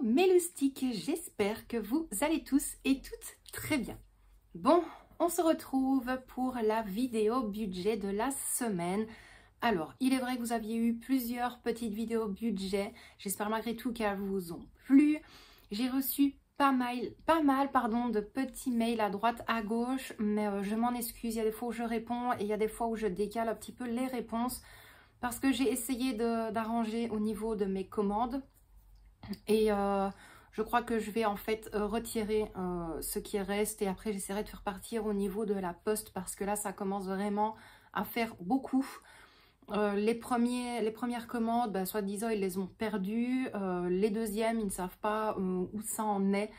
mes loustiques, j'espère que vous allez tous et toutes très bien. Bon, on se retrouve pour la vidéo budget de la semaine. Alors, il est vrai que vous aviez eu plusieurs petites vidéos budget, j'espère malgré tout qu'elles vous ont plu. J'ai reçu pas mal de petits mails à droite, à gauche, mais je m'en excuse, il y a des fois où je réponds et il y a des fois où je décale un petit peu les réponses parce que j'ai essayé d'arranger au niveau de mes commandes. Et je crois que je vais en fait retirer ce qui reste et après j'essaierai de faire partir au niveau de la poste parce que là ça commence vraiment à faire beaucoup. Les premières commandes, bah, soi-disant ils les ont perdues, les deuxièmes ils ne savent pas où ça en est.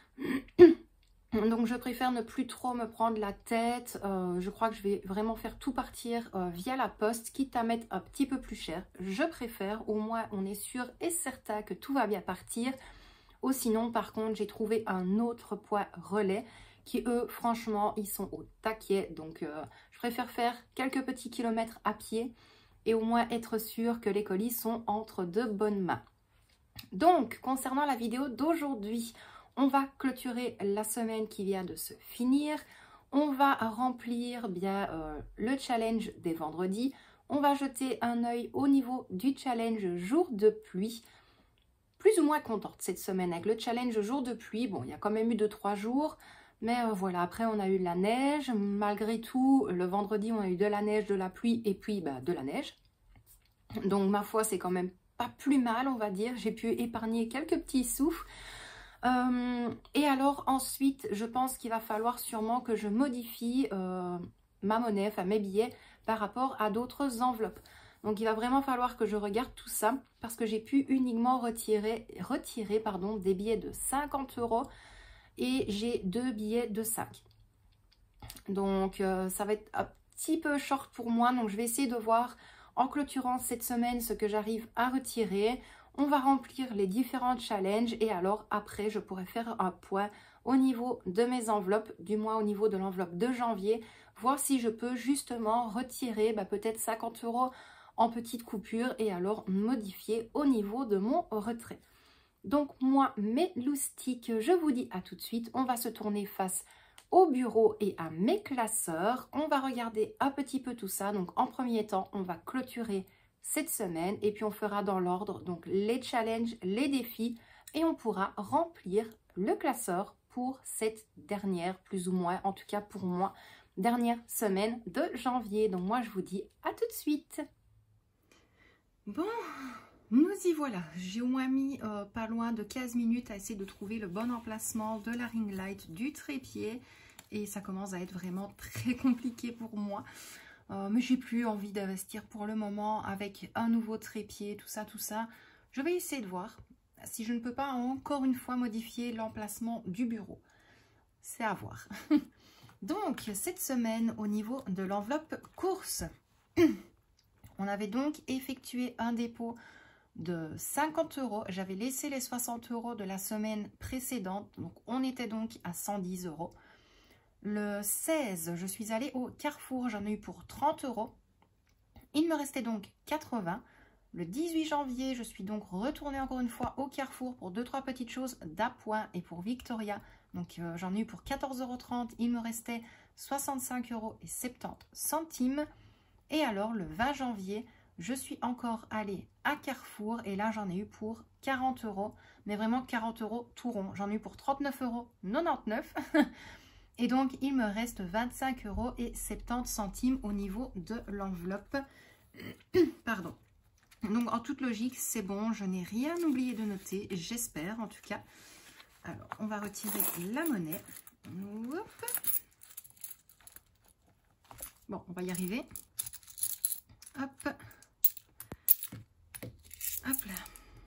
Donc je préfère ne plus trop me prendre la tête. Je crois que je vais vraiment faire tout partir via la poste, quitte à mettre un petit peu plus cher. Je préfère, au moins on est sûr et certain que tout va bien partir. Ou sinon par contre j'ai trouvé un autre poids relais qui eux franchement ils sont au taquet. Donc je préfère faire quelques petits kilomètres à pied et au moins être sûr que les colis sont entre de bonnes mains. Donc concernant la vidéo d'aujourd'hui, on va clôturer la semaine qui vient de se finir. On va remplir bien le challenge des vendredis. On va jeter un œil au niveau du challenge jour de pluie. Plus ou moins contente cette semaine avec le challenge jour de pluie. Bon, il y a quand même eu 2-3 jours. Mais voilà, après on a eu de la neige. Malgré tout, le vendredi, on a eu de la neige, de la pluie et puis bah, de la neige. Donc ma foi, c'est quand même pas plus mal, on va dire. J'ai pu épargner quelques petits sous. Et alors ensuite je pense qu'il va falloir sûrement que je modifie ma monnaie, enfin mes billets par rapport à d'autres enveloppes. Donc il va vraiment falloir que je regarde tout ça parce que j'ai pu uniquement retirer des billets de 50 € et j'ai 2 billets de 5. Donc ça va être un petit peu short pour moi, donc je vais essayer de voir en clôturant cette semaine ce que j'arrive à retirer. On va remplir les différents challenges et alors après je pourrai faire un point au niveau de mes enveloppes, du moins au niveau de l'enveloppe de janvier, voir si je peux justement retirer peut-être 50 € en petites coupures et alors modifier au niveau de mon retrait. Donc moi, mes loustiques, je vous dis à tout de suite. On va se tourner face au bureau et à mes classeurs. On va regarder un petit peu tout ça. Donc en premier temps, on va clôturer cette semaine et puis on fera dans l'ordre donc les challenges, les défis et on pourra remplir le classeur pour cette dernière, plus ou moins, en tout cas pour moi, dernière semaine de janvier. Donc moi je vous dis à tout de suite. Bon, nous y voilà. J'ai au moins mis pas loin de 15 minutes à essayer de trouver le bon emplacement de la ring light, du trépied et ça commence à être vraiment très compliqué pour moi. Mais j'ai plus envie d'investir pour le moment avec un nouveau trépied, tout ça. Je vais essayer de voir si je ne peux pas encore une fois modifier l'emplacement du bureau. C'est à voir. Donc, cette semaine, au niveau de l'enveloppe course, on avait donc effectué un dépôt de 50 €. J'avais laissé les 60 € de la semaine précédente. Donc, on était donc à 110 €. Le 16, je suis allée au Carrefour, j'en ai eu pour 30 €. Il me restait donc 80. Le 18 janvier, je suis donc retournée encore une fois au Carrefour pour 2-3 petites choses d'appoint et pour Victoria. Donc j'en ai eu pour 14,30 €. Il me restait 65,70 €. Et alors le 20 janvier, je suis encore allée à Carrefour et là j'en ai eu pour 40 €. Mais vraiment 40 € tout rond. J'en ai eu pour 39,99 €. Et donc, il me reste 25,70 € au niveau de l'enveloppe. Pardon. Donc, en toute logique, c'est bon. Je n'ai rien oublié de noter. J'espère, en tout cas. Alors, on va retirer la monnaie. Hop. Bon, on va y arriver. Hop. Hop là.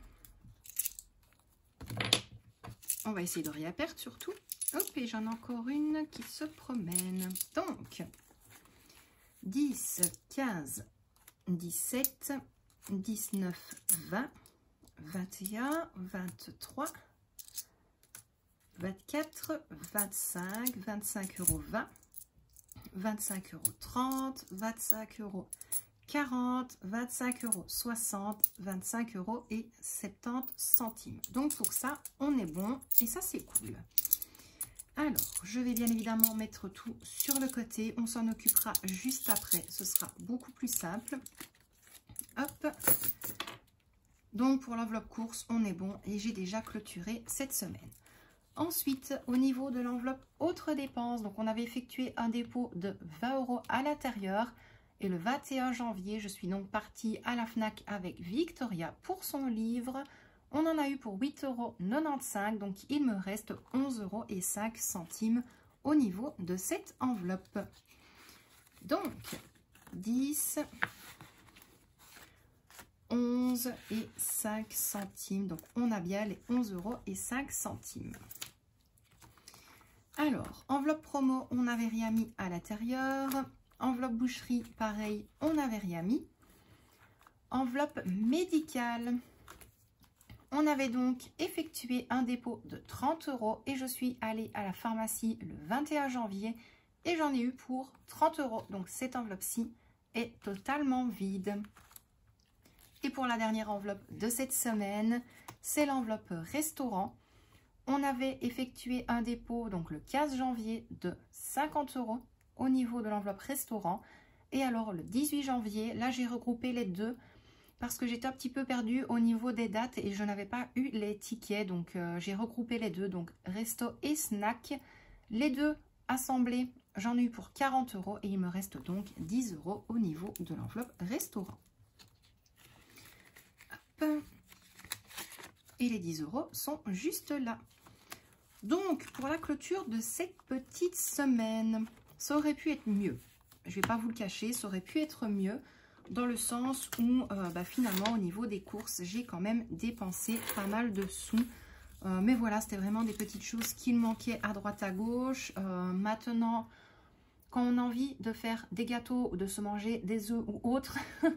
On va essayer de rien perdre, surtout. Hop, et j'en ai encore une qui se promène. Donc, 10, 15, 17, 19, 20, 21, 23, 24, 25, 25,20 €, 25,30 €, 25,40 40, 25 euros, 60, 25 euros et 70 centimes. Donc pour ça, on est bon et ça c'est cool. Alors, je vais bien évidemment mettre tout sur le côté. On s'en occupera juste après. Ce sera beaucoup plus simple. Hop. Donc pour l'enveloppe course, on est bon et j'ai déjà clôturé cette semaine. Ensuite, au niveau de l'enveloppe autres dépenses, donc on avait effectué un dépôt de 20 euros à l'intérieur. Et le 21 janvier, je suis donc partie à la FNAC avec Victoria pour son livre. On en a eu pour 8,95 €, donc il me reste 11,05 € au niveau de cette enveloppe. Donc, 10, 11 et 5 centimes. Donc, on a bien les 11,05 €. Alors, enveloppe promo, on n'avait rien mis à l'intérieur. Enveloppe boucherie, pareil, on n'avait rien mis. Enveloppe médicale, on avait donc effectué un dépôt de 30 € et je suis allée à la pharmacie le 21 janvier et j'en ai eu pour 30 €. Donc cette enveloppe-ci est totalement vide. Et pour la dernière enveloppe de cette semaine, c'est l'enveloppe restaurant. On avait effectué un dépôt donc le 15 janvier de 50 € au niveau de l'enveloppe restaurant. Et alors le 18 janvier, là j'ai regroupé les deux parce que j'étais un petit peu perdue au niveau des dates et je n'avais pas eu les tickets. Donc j'ai regroupé les deux, donc resto et snack. Les deux assemblés, j'en ai eu pour 40 € et il me reste donc 10 € au niveau de l'enveloppe restaurant. Hop. Et les 10 € sont juste là. Donc pour la clôture de cette petite semaine, ça aurait pu être mieux. Je ne vais pas vous le cacher, ça aurait pu être mieux dans le sens où finalement au niveau des courses, j'ai quand même dépensé pas mal de sous. Mais voilà, c'était vraiment des petites choses qui me manquaient à droite à gauche. Maintenant, quand on a envie de faire des gâteaux ou de se manger des œufs ou autres,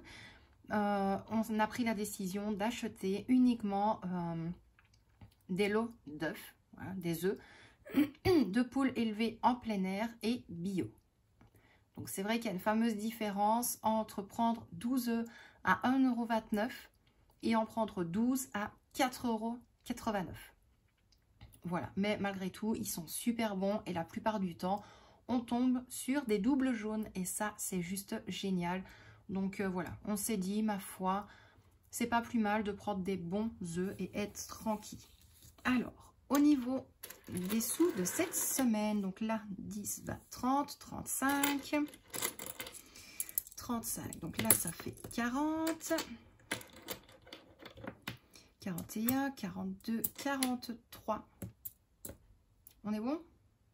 on a pris la décision d'acheter uniquement des lots d'œufs, voilà, des œufs de poules élevées en plein air et bio. Donc c'est vrai qu'il y a une fameuse différence entre prendre 12 œufs à 1,29 € et en prendre 12 à 4,89 €. Voilà, mais malgré tout, ils sont super bons et la plupart du temps, on tombe sur des doubles jaunes et ça, c'est juste génial. Donc voilà, on s'est dit, ma foi, c'est pas plus mal de prendre des bons œufs et être tranquille. Alors, au niveau des sous de cette semaine, donc là, 10, 20, 30, 35, 35, donc là, ça fait 40, 41, 42, 43. On est bon?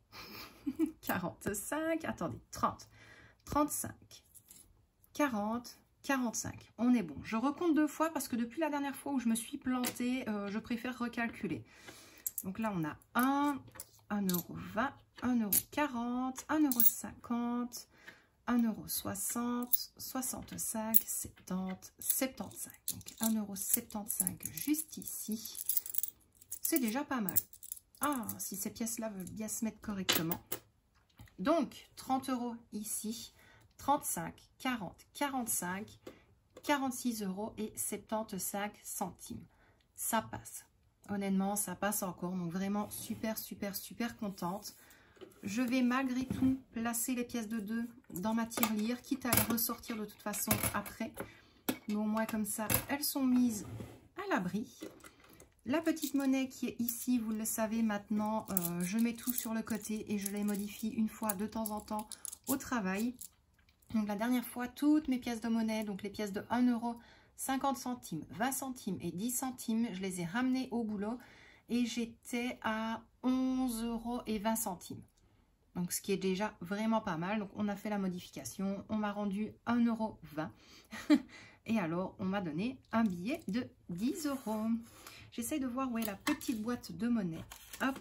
45, attendez, 30, 35, 40, 45. On est bon. Je recompte deux fois parce que depuis la dernière fois où je me suis plantée, je préfère recalculer. Donc là, on a 1,20 €, 1,40 €, 1,50 €, 1,60 €, 65, 70, 75. Donc 1,75 € juste ici. C'est déjà pas mal. Ah, si ces pièces-là veulent bien se mettre correctement. Donc 30 € ici, 35, 40, 45, 46 € et 75 centimes. Ça passe. Honnêtement, ça passe encore. Donc vraiment super, super, super contente. Je vais malgré tout placer les pièces de 2 dans ma tirelire, quitte à les ressortir de toute façon après. Mais au moins comme ça, elles sont mises à l'abri. La petite monnaie qui est ici, vous le savez maintenant, je mets tout sur le côté et je les modifie une fois de temps en temps au travail. Donc la dernière fois, toutes mes pièces de monnaie, donc les pièces de 1 €, 50 centimes, 20 centimes et 10 centimes, je les ai ramenées au boulot et j'étais à 11,20 €. Donc ce qui est déjà vraiment pas mal. Donc on a fait la modification, on m'a rendu 1,20 € et alors on m'a donné un billet de 10 €. J'essaye de voir où est la petite boîte de monnaie. Hop.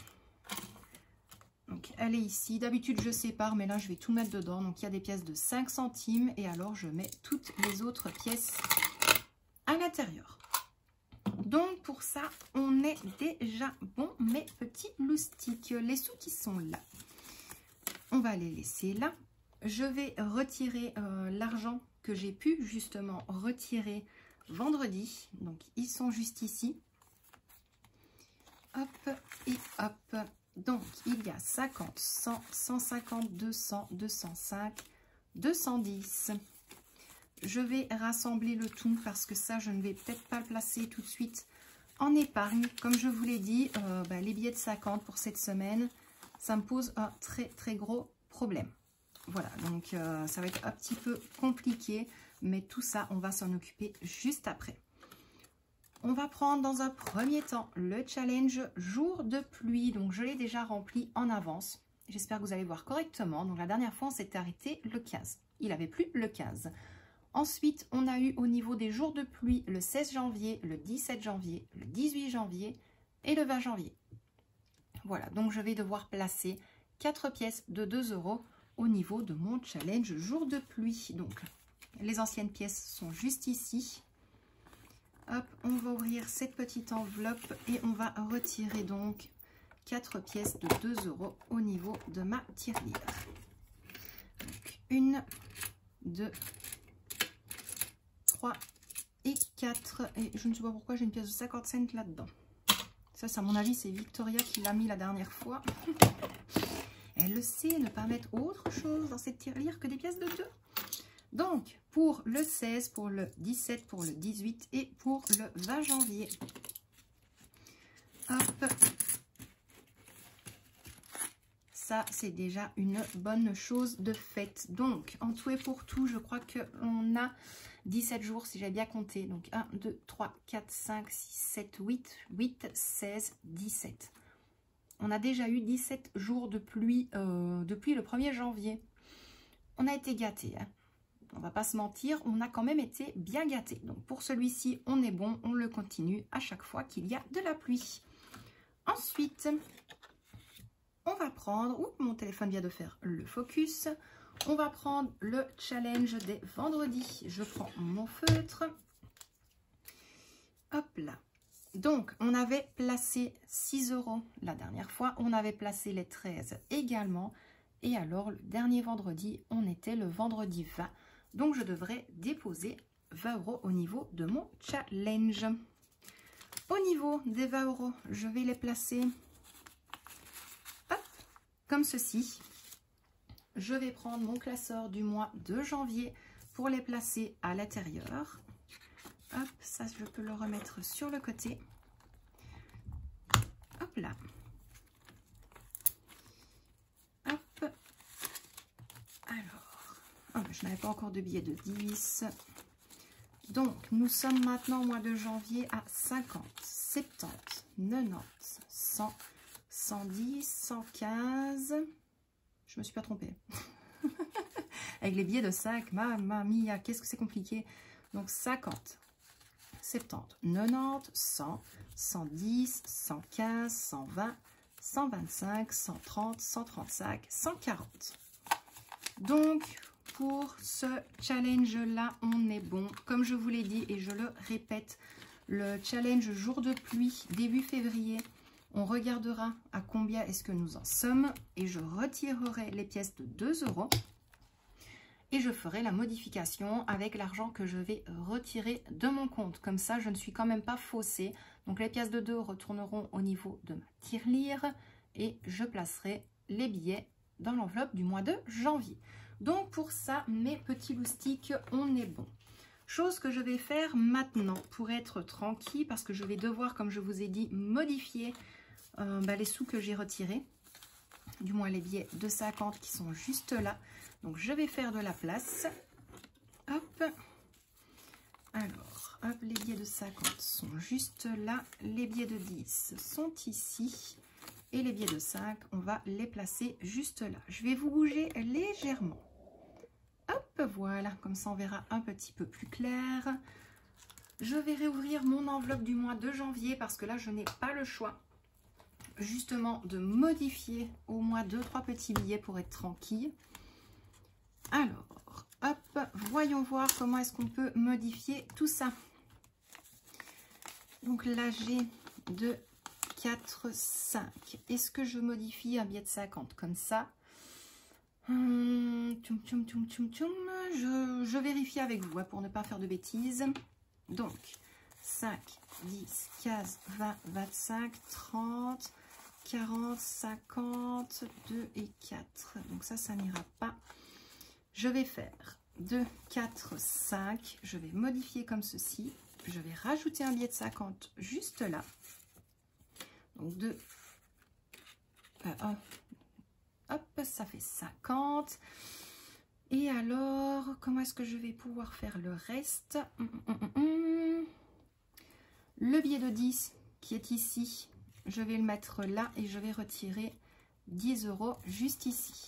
Donc elle est ici. D'habitude je sépare, mais là je vais tout mettre dedans. Donc il y a des pièces de 5 centimes et alors je mets toutes les autres pièces à l'intérieur. Donc pour ça, on est déjà bon, mes petits loustiques. Les sous qui sont là, on va les laisser là. Je vais retirer l'argent que j'ai pu justement retirer vendredi. Donc, ils sont juste ici. Hop et hop. Donc, il y a 50, 100, 150, 200, 205, 210. Je vais rassembler le tout parce que ça, je ne vais peut-être pas le placer tout de suite en épargne. Comme je vous l'ai dit, les billets de 50 pour cette semaine, ça me pose un très très gros problème. Voilà, donc ça va être un petit peu compliqué, mais tout ça, on va s'en occuper juste après. On va prendre dans un premier temps le challenge jour de pluie. Donc, je l'ai déjà rempli en avance. J'espère que vous allez voir correctement. Donc, la dernière fois, on s'était arrêté le 15. Il avait plu le 15. Ensuite, on a eu au niveau des jours de pluie le 16 janvier, le 17 janvier, le 18 janvier et le 20 janvier. Voilà, donc je vais devoir placer 4 pièces de 2 € au niveau de mon challenge jour de pluie. Donc, les anciennes pièces sont juste ici. Hop, on va ouvrir cette petite enveloppe et on va retirer donc 4 pièces de 2 € au niveau de ma tirelire. Donc, 1, 2, 3 et 4. Et je ne sais pas pourquoi j'ai une pièce de 50 cents là-dedans. Ça, à mon avis, c'est Victoria qui l'a mis la dernière fois. Elle le sait, ne pas mettre autre chose dans cette tirelire que des pièces de 2. Donc, pour le 16, pour le 17, pour le 18 et pour le 20 janvier. Hop. Ça, c'est déjà une bonne chose de fait. Donc, en tout et pour tout, je crois qu'on a 17 jours, si j'ai bien compté. Donc, 1, 2, 3, 4, 5, 6, 7, 8, 16, 17. On a déjà eu 17 jours de pluie depuis le 1er janvier. On a été gâtés, hein. On va pas se mentir, on a quand même été bien gâtés. Donc pour celui-ci, on est bon, on le continue à chaque fois qu'il y a de la pluie. Ensuite, on va prendre, oups, mon téléphone vient de faire le focus. On va prendre le challenge des vendredis. Je prends mon feutre. Hop là. Donc, on avait placé 6 € la dernière fois. On avait placé les 13 également. Et alors, le dernier vendredi, on était le vendredi 20. Donc, je devrais déposer 20 € au niveau de mon challenge. Au niveau des 20 €, je vais les placer hop, comme ceci. Je vais prendre mon classeur du mois de janvier pour les placer à l'intérieur. Hop, ça, je peux le remettre sur le côté. Hop là. Hop. Alors, oh, je n'avais pas encore de billets de 10. Donc, nous sommes maintenant au mois de janvier à 50, 70, 90, 100, 110, 115. Je me suis pas trompée. Avec les billets de 5, mamma mia, qu'est-ce que c'est compliqué. Donc, 50, 70, 90, 100, 110, 115, 120, 125, 130, 135, 140. Donc, pour ce challenge-là, on est bon. Comme je vous l'ai dit et je le répète, le challenge jour de pluie début février, on regardera à combien est-ce que nous en sommes et je retirerai les pièces de 2 € et je ferai la modification avec l'argent que je vais retirer de mon compte. Comme ça, je ne suis quand même pas faussée. Donc, les pièces de 2 retourneront au niveau de ma tirelire et je placerai les billets dans l'enveloppe du mois de janvier. Donc, pour ça, mes petits loustiques, on est bon. Chose que je vais faire maintenant pour être tranquille parce que je vais devoir, comme je vous ai dit, modifier les sous que j'ai retirés. Du moins les billets de 50 qui sont juste là. Donc, je vais faire de la place. Hop. Alors, hop, les billets de 50 sont juste là. Les billets de 10 sont ici. Et les billets de 5, on va les placer juste là. Je vais vous bouger légèrement. Hop, voilà. Comme ça, on verra un petit peu plus clair. Je vais réouvrir mon enveloppe du mois de janvier parce que là, je n'ai pas le choix justement de modifier au moins 2-3 petits billets pour être tranquille. Alors, hop, voyons voir comment est-ce qu'on peut modifier tout ça. Donc là, j'ai 2, 4, 5. Est-ce que je modifie un billet de 50 comme ça? Je vérifie avec vous pour ne pas faire de bêtises. Donc, 5, 10, 15, 20, 25, 30, 40, 50, 2 et 4. Donc ça n'ira pas. Je vais faire 2, 4, 5. Je vais modifier comme ceci. Je vais rajouter un billet de 50 juste là. Donc 2, hop, ça fait 50. Et alors, comment est-ce que je vais pouvoir faire le reste? Le billet de 10 qui est ici, je vais le mettre là et je vais retirer 10 € juste ici.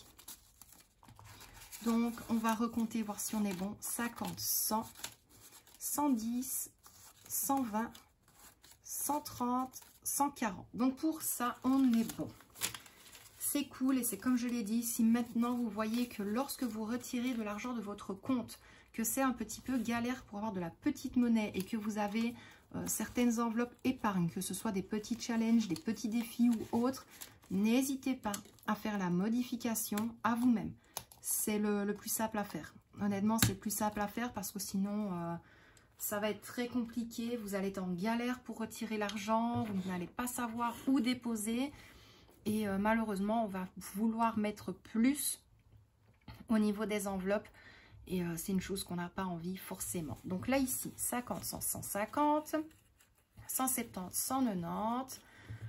Donc, on va recompter, voir si on est bon. 50, 100, 110, 120, 130, 140. Donc, pour ça, on est bon. C'est cool et c'est comme je l'ai dit, si maintenant vous voyez que lorsque vous retirez de l'argent de votre compte, que c'est un petit peu galère pour avoir de la petite monnaie et que vous avez certaines enveloppes épargne, que ce soit des petits challenges, des petits défis ou autres, n'hésitez pas à faire la modification à vous-même. C'est le plus simple à faire. Honnêtement, c'est le plus simple à faire parce que sinon, ça va être très compliqué. Vous allez être en galère pour retirer l'argent, vous n'allez pas savoir où déposer. Et malheureusement, on va vouloir mettre plus au niveau des enveloppes. Et c'est une chose qu'on n'a pas envie forcément. Donc là, ici, 50, 100, 150, 170, 190,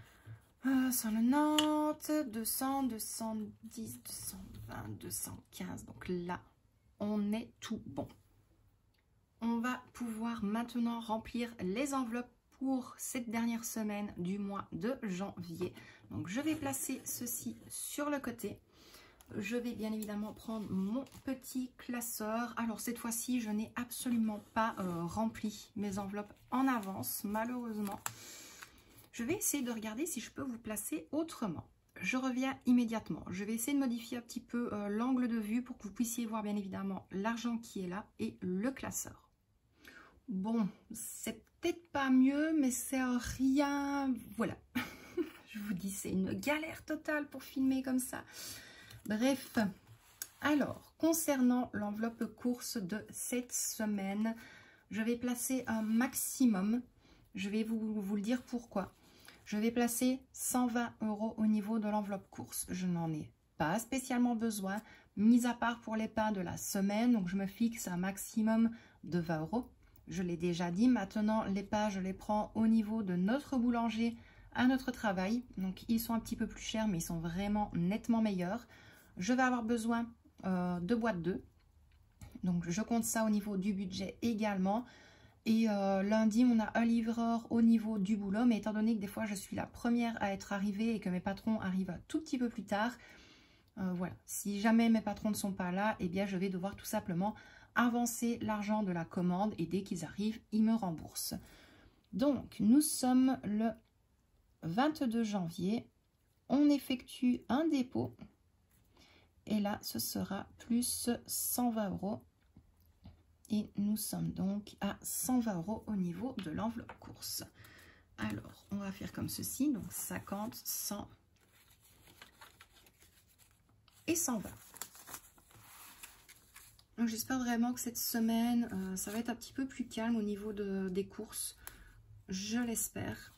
190, 200, 210, 220, 215. Donc là, on est tout bon. On va pouvoir maintenant remplir les enveloppes pour cette dernière semaine du mois de janvier. Donc je vais placer ceci sur le côté. Je vais bien évidemment prendre mon petit classeur. Alors cette fois-ci, je n'ai absolument pas rempli mes enveloppes en avance, malheureusement. Je vais essayer de regarder si je peux vous placer autrement. Je reviens immédiatement. Je vais essayer de modifier un petit peu l'angle de vue pour que vous puissiez voir bien évidemment l'argent qui est là et le classeur. Bon, c'est peut-être pas mieux, mais c'est rien. Voilà. Je vous dis, c'est une galère totale pour filmer comme ça. Bref, alors, concernant l'enveloppe course de cette semaine, je vais placer un maximum. Je vais vous le dire pourquoi. Je vais placer 120 € au niveau de l'enveloppe course. Je n'en ai pas spécialement besoin, mis à part pour les pains de la semaine. Donc, je me fixe un maximum de 20 €. Je l'ai déjà dit, maintenant, les pains, je les prends au niveau de notre boulanger à notre travail. Donc, ils sont un petit peu plus chers, mais ils sont vraiment nettement meilleurs. Je vais avoir besoin de boîtes d'œufs. Donc, je compte ça au niveau du budget également. Et lundi, on a un livreur au niveau du boulot. Mais étant donné que des fois, je suis la première à être arrivée et que mes patrons arrivent un tout petit peu plus tard, voilà. Si jamais mes patrons ne sont pas là, eh bien, je vais devoir tout simplement avancer l'argent de la commande. Et dès qu'ils arrivent, ils me remboursent. Donc, nous sommes le 22 janvier. On effectue un dépôt. Et là, ce sera plus 120 €. Et nous sommes donc à 120 € au niveau de l'enveloppe course. Alors, on va faire comme ceci. Donc, 50, 100 et 120. Donc, j'espère vraiment que cette semaine, ça va être un petit peu plus calme au niveau des courses. Je l'espère.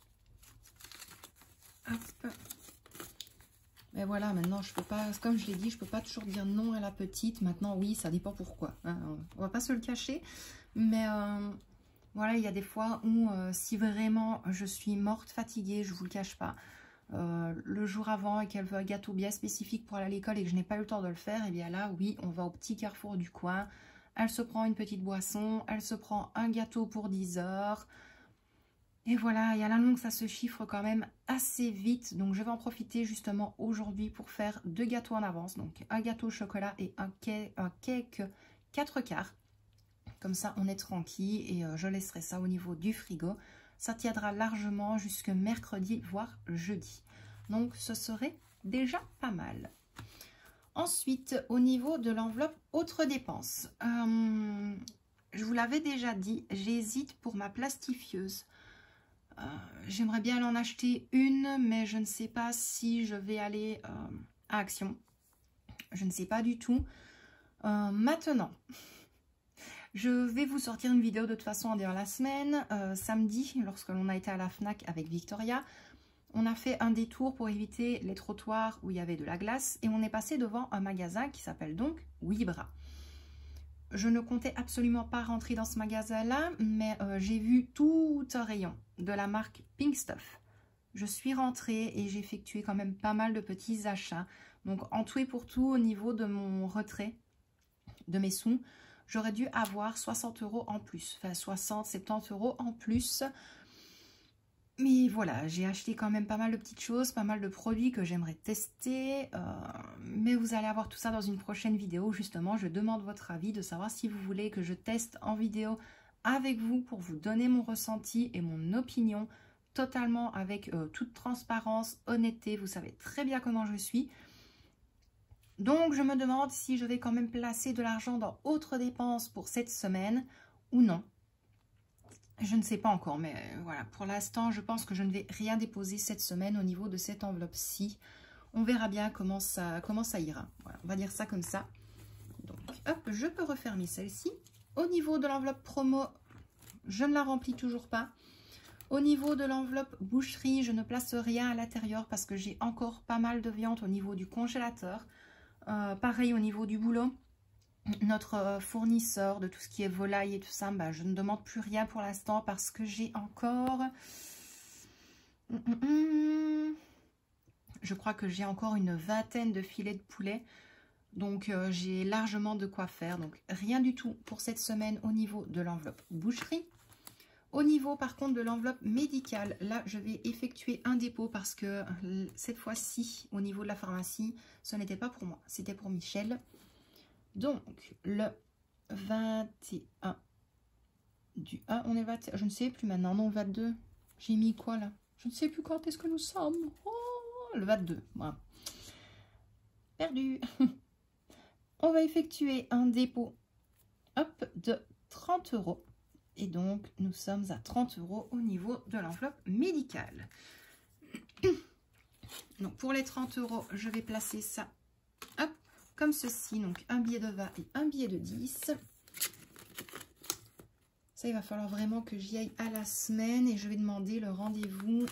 Hop. Mais voilà, maintenant, je peux pas, comme je l'ai dit, je peux pas toujours dire non à la petite. Maintenant, oui, ça dépend pourquoi. Hein. On va pas se le cacher. Mais voilà, il y a des fois où si vraiment je suis morte, fatiguée, je vous le cache pas, le jour avant et qu'elle veut un gâteau bien spécifique pour aller à l'école et que je n'ai pas eu le temps de le faire, et bien là, oui, on va au petit carrefour du coin. Elle se prend une petite boisson, elle se prend un gâteau pour 10 €. Et voilà, et à la longue, ça se chiffre quand même assez vite. Donc, je vais en profiter justement aujourd'hui pour faire 2 gâteaux en avance. Donc, un gâteau au chocolat et un cake 4 quarts. Comme ça, on est tranquille et je laisserai ça au niveau du frigo. Ça tiendra largement jusque mercredi, voire jeudi. Donc, ce serait déjà pas mal. Ensuite, au niveau de l'enveloppe autres dépenses. Je vous l'avais déjà dit, j'hésite pour ma plastifieuse. J'aimerais bien en acheter une, mais je ne sais pas si je vais aller à Action. Je ne sais pas du tout. Maintenant, je vais vous sortir une vidéo de toute façon dans la semaine. Samedi, lorsque l'on a été à la FNAC avec Victoria, on a fait un détour pour éviter les trottoirs où il y avait de la glace. Et on est passé devant un magasin qui s'appelle donc Wibra. Je ne comptais absolument pas rentrer dans ce magasin-là, mais j'ai vu tout un rayon de la marque Pink Stuff. Je suis rentrée et j'ai effectué quand même pas mal de petits achats. Donc en tout et pour tout, au niveau de mon retrait de mes sous, j'aurais dû avoir 60 € en plus. Enfin 60, 70 € en plus. Mais voilà, j'ai acheté quand même pas mal de petites choses, pas mal de produits que j'aimerais tester. Mais vous allez avoir tout ça dans une prochaine vidéo. Justement, je demande votre avis de savoir si vous voulez que je teste en vidéo avec vous pour vous donner mon ressenti et mon opinion totalement avec toute transparence, honnêteté. Vous savez très bien comment je suis. Donc, je me demande si je vais quand même placer de l'argent dans autres dépenses pour cette semaine ou non. Je ne sais pas encore, mais voilà, pour l'instant, je pense que je ne vais rien déposer cette semaine au niveau de cette enveloppe-ci. On verra bien comment ça ira. Voilà, on va dire ça comme ça. Donc, hop, je peux refermer celle-ci. Au niveau de l'enveloppe promo, je ne la remplis toujours pas. Au niveau de l'enveloppe boucherie, je ne place rien à l'intérieur parce que j'ai encore pas mal de viande au niveau du congélateur. Pareil au niveau du boulot. Notre fournisseur de tout ce qui est volaille et tout ça, bah, je ne demande plus rien pour l'instant parce que j'ai encore... Je crois que j'ai encore une vingtaine de filets de poulet. Donc, j'ai largement de quoi faire. Donc, rien du tout pour cette semaine au niveau de l'enveloppe boucherie. Au niveau, par contre, de l'enveloppe médicale, là, je vais effectuer un dépôt parce que cette fois-ci, au niveau de la pharmacie, ce n'était pas pour moi, c'était pour Michel. Donc, le 21 du 1, on est le 21, je ne sais plus maintenant, non, 22. J'ai mis quoi là? Je ne sais plus quand est-ce que nous sommes. Oh, le 22, voilà. Perdu. On va effectuer un dépôt, hop, de 30 €. Et donc, nous sommes à 30 € au niveau de l'enveloppe médicale. Donc, pour les 30 €, je vais placer ça, hop, comme ceci. Donc, un billet de 20 et un billet de 10. Ça, il va falloir vraiment que j'y aille à la semaine. Et je vais demander le rendez-vous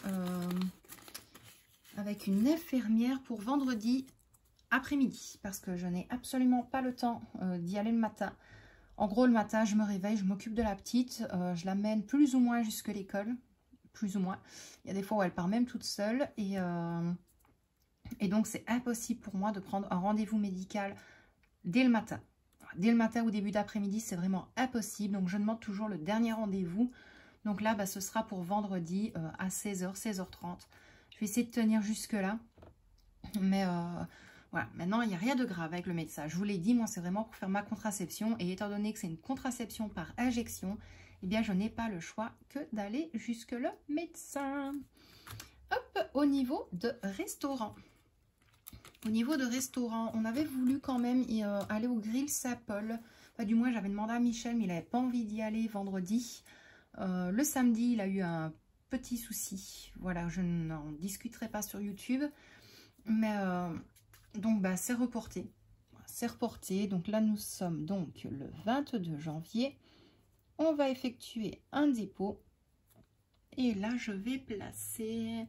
avec une infirmière pour vendredi après-midi. Parce que je n'ai absolument pas le temps d'y aller le matin. En gros, le matin, je me réveille, je m'occupe de la petite, je l'amène plus ou moins jusque l'école, plus ou moins. Il y a des fois où elle part même toute seule et donc, c'est impossible pour moi de prendre un rendez-vous médical dès le matin. Dès le matin ou début d'après-midi, c'est vraiment impossible. Donc, je demande toujours le dernier rendez-vous. Donc là, bah, ce sera pour vendredi à 16h, 16h30. Je vais essayer de tenir jusque-là. Mais... voilà, maintenant, il n'y a rien de grave avec le médecin. Je vous l'ai dit, moi, c'est vraiment pour faire ma contraception. Et étant donné que c'est une contraception par injection, eh bien, je n'ai pas le choix que d'aller jusque le médecin. Hop, au niveau de restaurant. Au niveau de restaurant, on avait voulu quand même aller au Grill Saint-Paul. Enfin, du moins, j'avais demandé à Michel, mais il n'avait pas envie d'y aller vendredi. Le samedi, il a eu un petit souci. Voilà, je n'en discuterai pas sur YouTube. Mais... donc, bah, c'est reporté. C'est reporté. Donc là, nous sommes donc le 22 janvier. On va effectuer un dépôt. Et là, je vais placer...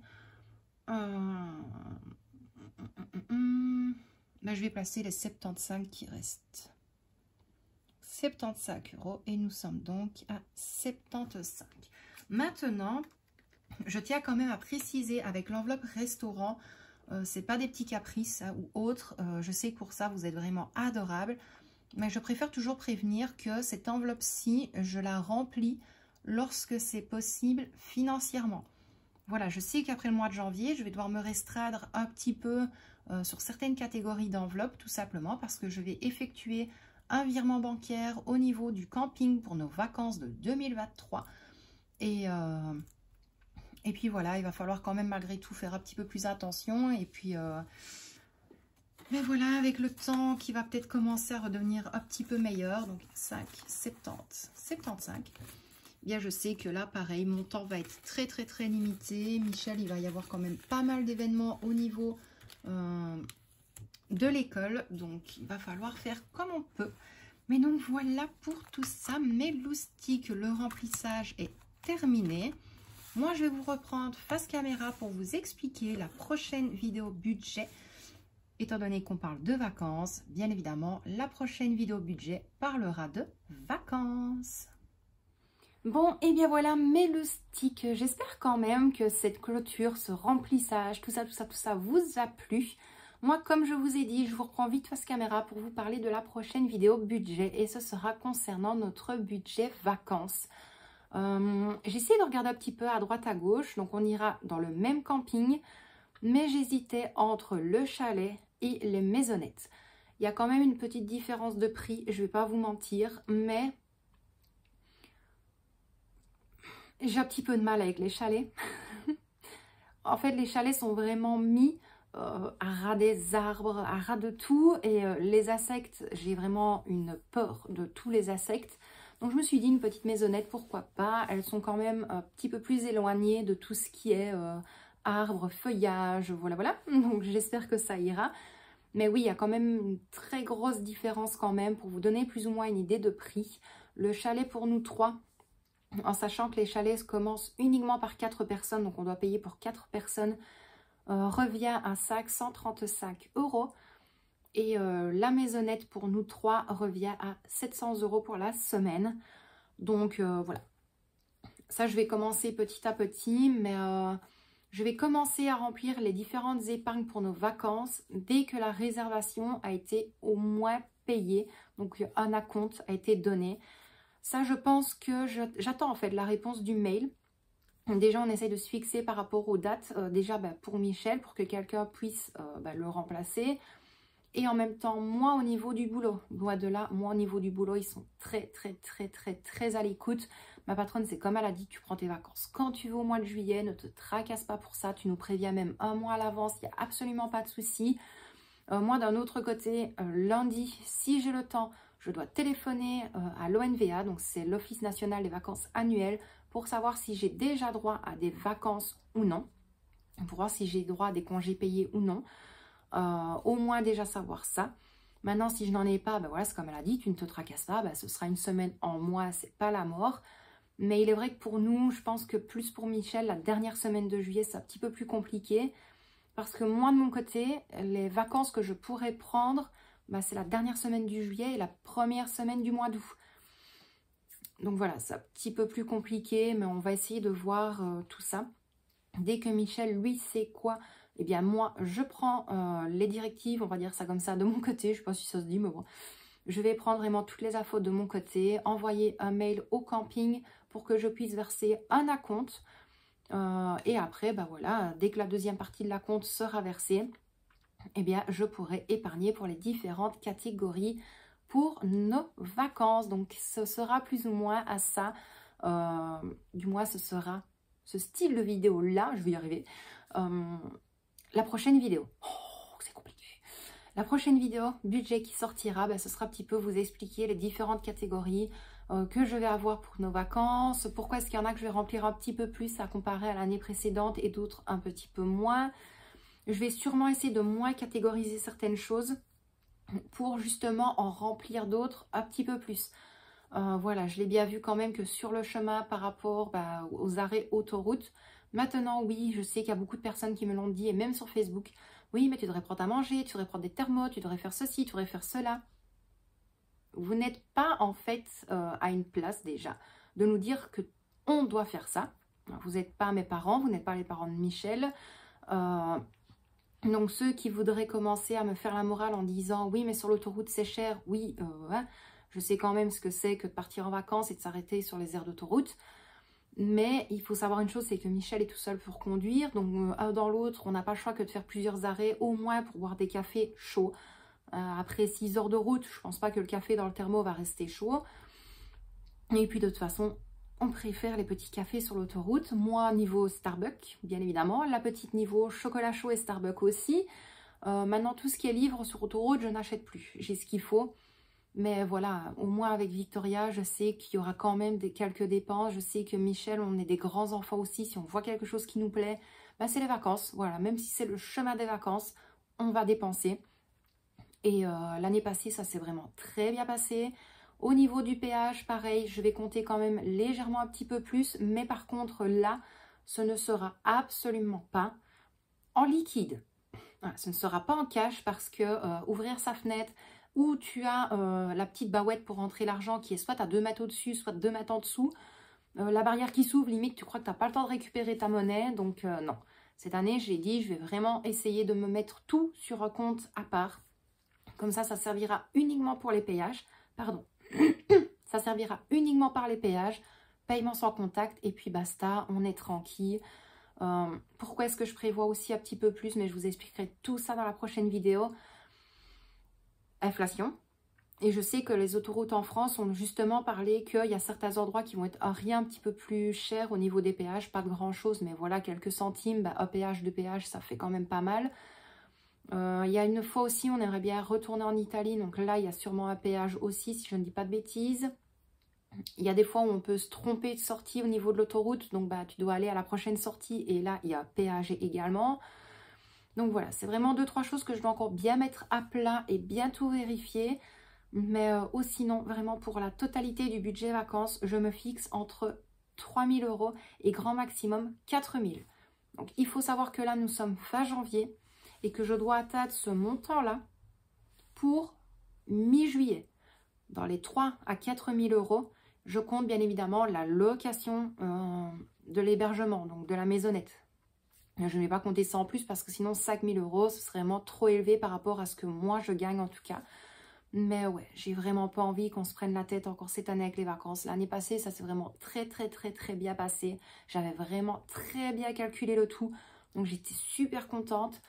Là, je vais placer les 75 qui restent. 75 €. Et nous sommes donc à 75. Maintenant, je tiens quand même à préciser avec l'enveloppe restaurant... c'est pas des petits caprices hein, ou autres. Je sais que pour ça, vous êtes vraiment adorable. Mais je préfère toujours prévenir que cette enveloppe-ci, je la remplis lorsque c'est possible financièrement. Voilà, je sais qu'après le mois de janvier, je vais devoir me restreindre un petit peu sur certaines catégories d'enveloppes, tout simplement parce que je vais effectuer un virement bancaire au niveau du camping pour nos vacances de 2023. Et puis voilà, il va falloir quand même malgré tout faire un petit peu plus attention. Et puis, mais voilà, avec le temps qui va peut-être commencer à redevenir un petit peu meilleur. Donc 5, 70, 75. Bien, je sais que là, pareil, mon temps va être très, très, très limité. Michel, il va y avoir quand même pas mal d'événements au niveau de l'école. Donc, il va falloir faire comme on peut. Mais donc, voilà pour tout ça. Mes loustiques, le remplissage est terminé. Moi, je vais vous reprendre face caméra pour vous expliquer la prochaine vidéo budget. Étant donné qu'on parle de vacances, bien évidemment, la prochaine vidéo budget parlera de vacances. Bon, et bien voilà mes loustiques. J'espère quand même que cette clôture, ce remplissage, tout ça vous a plu. Moi, comme je vous ai dit, je vous reprends vite face caméra pour vous parler de la prochaine vidéo budget. Et ce sera concernant notre budget vacances. J'ai essayé de regarder un petit peu à droite à gauche. Donc, on ira dans le même camping. Mais j'hésitais entre le chalet et les maisonnettes. Il y a quand même une petite différence de prix, je ne vais pas vous mentir, mais j'ai un petit peu de mal avec les chalets. En fait, les chalets sont vraiment mis à ras des arbres, à ras de tout. Et les insectes, j'ai vraiment une peur de tous les insectes. Donc, je me suis dit, une petite maisonnette, pourquoi pas. Elles sont quand même un petit peu plus éloignées de tout ce qui est arbres, feuillage, voilà. Donc, j'espère que ça ira. Mais oui, il y a quand même une très grosse différence quand même pour vous donner plus ou moins une idée de prix. Le chalet pour nous 3, en sachant que les chalets commencent uniquement par 4 personnes, donc on doit payer pour 4 personnes, revient à 535 €. Et la maisonnette pour nous 3 revient à 700 € pour la semaine. Donc voilà. Ça, je vais commencer petit à petit, mais je vais commencer à remplir les différentes épargnes pour nos vacances dès que la réservation a été au moins payée. Donc un acompte a été donné. Ça, je pense que j'attends en fait la réponse du mail. Déjà, on essaye de se fixer par rapport aux dates. Déjà, pour Michel, pour que quelqu'un puisse le remplacer. Et en même temps, moi, au niveau du boulot, loin de là, moi, au niveau du boulot, ils sont très à l'écoute. Ma patronne, c'est comme elle a dit, tu prends tes vacances quand tu veux au mois de juillet, ne te tracasse pas pour ça. Tu nous préviens même un mois à l'avance, il n'y a absolument pas de souci. Moi, d'un autre côté, lundi, si j'ai le temps, je dois téléphoner à l'ONVA, donc c'est l'Office national des vacances annuelles, pour savoir si j'ai déjà droit à des vacances ou non, pour voir si j'ai droit à des congés payés ou non. Au moins déjà savoir ça. Maintenant, si je n'en ai pas, voilà, c'est comme elle a dit, tu ne te tracasses pas, ce sera une semaine en moins, c'est pas la mort. Mais il est vrai que pour nous, je pense que plus pour Michel, la dernière semaine de juillet, c'est un petit peu plus compliqué. Parce que moi, de mon côté, les vacances que je pourrais prendre, c'est la dernière semaine du juillet et la première semaine du mois d'août. Donc voilà, c'est un petit peu plus compliqué, mais on va essayer de voir tout ça. Dès que Michel, lui, sait quoi, eh bien moi, je prends les directives, on va dire ça comme ça, de mon côté. Je ne sais pas si ça se dit, mais bon. Je vais prendre vraiment toutes les infos de mon côté, envoyer un mail au camping pour que je puisse verser un acompte. Et après, voilà, dès que la deuxième partie de l'acompte sera versée, eh bien, je pourrai épargner pour les différentes catégories pour nos vacances. Donc, ce sera plus ou moins à ça. Du moins, ce sera ce style de vidéo-là. Je vais y arriver. La prochaine vidéo. Oh, c'est compliqué. La prochaine vidéo, budget qui sortira, ce sera un petit peu vous expliquer les différentes catégories que je vais avoir pour nos vacances. Pourquoi est-ce qu'il y en a que je vais remplir un petit peu plus à comparer à l'année précédente et d'autres un petit peu moins. Je vais sûrement essayer de moins catégoriser certaines choses pour justement en remplir d'autres un petit peu plus. Voilà, je l'ai bien vu quand même que sur le chemin par rapport aux arrêts autoroute. Maintenant, oui, je sais qu'il y a beaucoup de personnes qui me l'ont dit et même sur Facebook. Oui, mais tu devrais prendre à manger, tu devrais prendre des thermos, tu devrais faire ceci, tu devrais faire cela. Vous n'êtes pas en fait à une place déjà de nous dire que on doit faire ça. Vous n'êtes pas mes parents, vous n'êtes pas les parents de Michel. Donc ceux qui voudraient commencer à me faire la morale en disant oui mais sur l'autoroute c'est cher, oui, je sais quand même ce que c'est que de partir en vacances et de s'arrêter sur les aires d'autoroute. Mais il faut savoir une chose, c'est que Michel est tout seul pour conduire. Donc un dans l'autre, on n'a pas le choix que de faire plusieurs arrêts, au moins pour boire des cafés chauds. Après 6 heures de route, je ne pense pas que le café dans le thermo va rester chaud. Et puis de toute façon, on préfère les petits cafés sur l'autoroute. Moi, niveau Starbucks, bien évidemment. La petite niveau chocolat chaud et Starbucks aussi. Maintenant, tout ce qui est livre sur autoroute, je n'achète plus. J'ai ce qu'il faut. Mais voilà, au moins avec Victoria, je sais qu'il y aura quand même quelques dépenses. Je sais que Michel, on est des grands enfants aussi. Si on voit quelque chose qui nous plaît, c'est les vacances. Voilà, même si c'est le chemin des vacances, on va dépenser. Et l'année passée, ça s'est vraiment très bien passé. Au niveau du péage, pareil, je vais compter quand même légèrement un petit peu plus. Mais par contre, là, ce ne sera absolument pas en liquide. Voilà, ce ne sera pas en cash parce que ouvrir sa fenêtre où tu as la petite barouette pour rentrer l'argent qui est soit à 2 mètres au-dessus, soit 2 mètres en dessous. La barrière qui s'ouvre, limite, tu crois que tu n'as pas le temps de récupérer ta monnaie. Donc non, cette année, j'ai dit, je vais vraiment essayer de me mettre tout sur un compte à part. Comme ça servira uniquement pour les péages. Pardon. Ça servira uniquement par les péages. Paiement sans contact. Et puis basta, on est tranquille. Pourquoi est-ce que je prévois aussi un petit peu plus, mais je vous expliquerai tout ça dans la prochaine vidéo. Inflation. Et je sais que les autoroutes en France ont justement parlé qu'il y a certains endroits qui vont être un petit peu plus chers au niveau des péages, pas de grand chose, mais voilà, quelques centimes, un péage, deux péages, ça fait quand même pas mal. Il y a une fois aussi, on aimerait bien retourner en Italie, donc là, il y a sûrement un péage aussi, si je ne dis pas de bêtises. Il y a des fois où on peut se tromper de sortie au niveau de l'autoroute, donc tu dois aller à la prochaine sortie, et là, il y a péage également. Donc voilà, c'est vraiment 2-3 choses que je dois encore bien mettre à plat et bien tout vérifier. Mais sinon, vraiment pour la totalité du budget vacances, je me fixe entre 3 000 € et grand maximum 4 000. Donc il faut savoir que là, nous sommes fin janvier et que je dois atteindre ce montant-là pour mi-juillet. Dans les 3 à 4 000 €, je compte bien évidemment la location de l'hébergement, donc de la maisonnette. Je ne vais pas compter ça en plus parce que sinon 5 000 €, ce serait vraiment trop élevé par rapport à ce que moi je gagne en tout cas. Mais ouais, j'ai vraiment pas envie qu'on se prenne la tête encore cette année avec les vacances. L'année passée, ça s'est vraiment très bien passé. J'avais vraiment très bien calculé le tout. Donc j'étais super contente.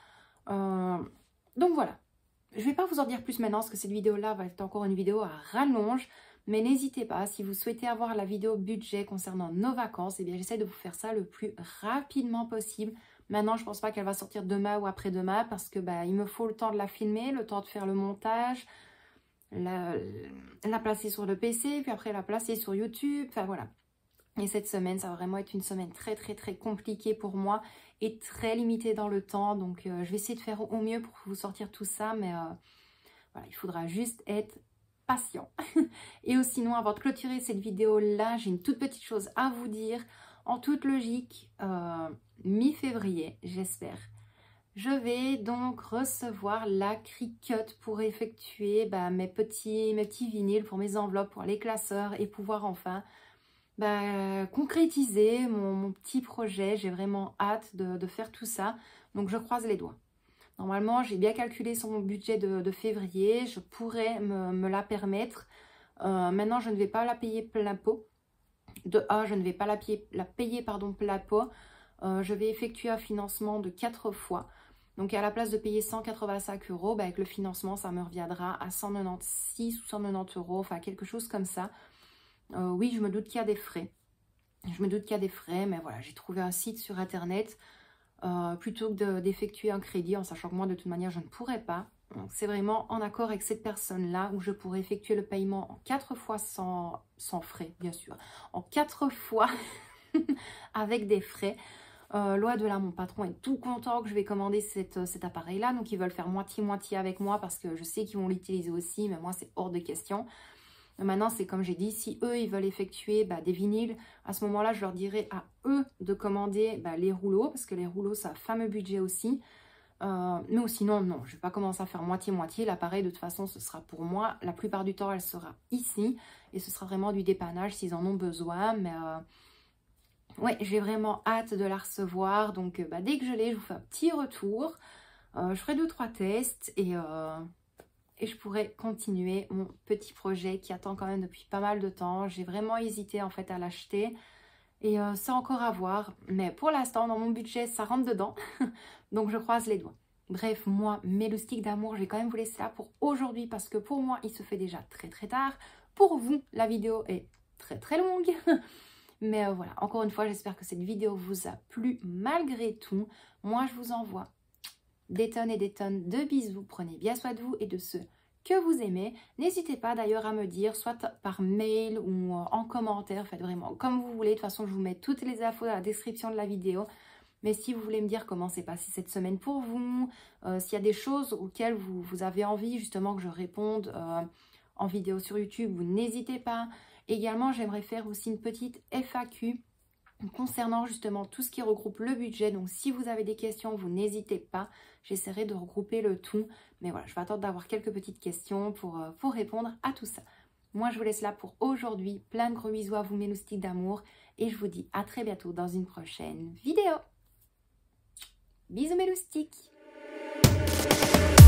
Donc voilà. Je vais pas vous en dire plus maintenant parce que cette vidéo-là va être encore une vidéo à rallonge. Mais n'hésitez pas, si vous souhaitez avoir la vidéo budget concernant nos vacances, eh bien j'essaie de vous faire ça le plus rapidement possible. Maintenant, je pense pas qu'elle va sortir demain ou après-demain parce que il me faut le temps de la filmer, le temps de faire le montage, la placer sur le PC, puis après la placer sur YouTube, enfin voilà. Et cette semaine, ça va vraiment être une semaine très compliquée pour moi et très limitée dans le temps. Donc, je vais essayer de faire au mieux pour vous sortir tout ça, mais voilà, il faudra juste être patient. Et sinon, avant de clôturer cette vidéo-là, j'ai une toute petite chose à vous dire. En toute logique, mi-février, j'espère, je vais donc recevoir la Cricut pour effectuer mes petits vinyles pour mes enveloppes, pour les classeurs et pouvoir enfin concrétiser mon petit projet. J'ai vraiment hâte de faire tout ça. Donc je croise les doigts. Normalement, j'ai bien calculé sur mon budget de février. Je pourrais me la permettre. Maintenant, je ne vais pas la payer plein pot. Je ne vais pas la payer plein pot. Je vais effectuer un financement de 4 fois. Donc à la place de payer 185 €, avec le financement, ça me reviendra à 196 ou 190 €, enfin quelque chose comme ça. Oui, je me doute qu'il y a des frais. Mais voilà, j'ai trouvé un site sur Internet plutôt que d'effectuer un crédit, en sachant que moi, de toute manière, je ne pourrais pas. Donc c'est vraiment en accord avec cette personne-là où je pourrais effectuer le paiement en 4 fois sans frais, bien sûr. En 4 fois avec des frais. Loin de là, mon patron est tout content que je vais commander cet appareil-là. Donc, ils veulent faire moitié-moitié avec moi parce que je sais qu'ils vont l'utiliser aussi. Mais moi, c'est hors de question. Maintenant, c'est comme j'ai dit, si eux, ils veulent effectuer des vinyles, à ce moment-là, je leur dirai à eux de commander les rouleaux. Parce que les rouleaux, ça a un fameux budget aussi. Mais sinon, non, je ne vais pas commencer à faire moitié-moitié. L'appareil, de toute façon, ce sera pour moi. La plupart du temps, elle sera ici. Et ce sera vraiment du dépannage s'ils en ont besoin. Mais... ouais, j'ai vraiment hâte de la recevoir. Donc, dès que je l'ai, je vous fais un petit retour. Je ferai 2-3 tests et je pourrai continuer mon petit projet qui attend quand même depuis pas mal de temps. J'ai vraiment hésité en fait à l'acheter. Et c'est encore à voir. Mais pour l'instant, dans mon budget, ça rentre dedans. Donc, je croise les doigts. Bref, moi, mes loustiques d'amour, je vais quand même vous laisser là pour aujourd'hui. Parce que pour moi, il se fait déjà très tard. Pour vous, la vidéo est très longue. Mais voilà, encore une fois, j'espère que cette vidéo vous a plu malgré tout. Moi, je vous envoie des tonnes et des tonnes de bisous. Prenez bien soin de vous et de ceux que vous aimez. N'hésitez pas d'ailleurs à me dire, soit par mail ou en commentaire. Faites vraiment comme vous voulez. De toute façon, je vous mets toutes les infos dans la description de la vidéo. Mais si vous voulez me dire comment s'est passée cette semaine pour vous, s'il y a des choses auxquelles vous avez envie justement que je réponde en vidéo sur YouTube, vous n'hésitez pas. Également, j'aimerais faire aussi une petite FAQ concernant justement tout ce qui regroupe le budget. Donc si vous avez des questions, vous n'hésitez pas. J'essaierai de regrouper le tout. Mais voilà, je vais attendre d'avoir quelques petites questions pour répondre à tout ça. Moi, je vous laisse là pour aujourd'hui. Plein de gros bisous à vous, mes loustiques d'amour. Et je vous dis à très bientôt dans une prochaine vidéo. Bisous, mes loustiques.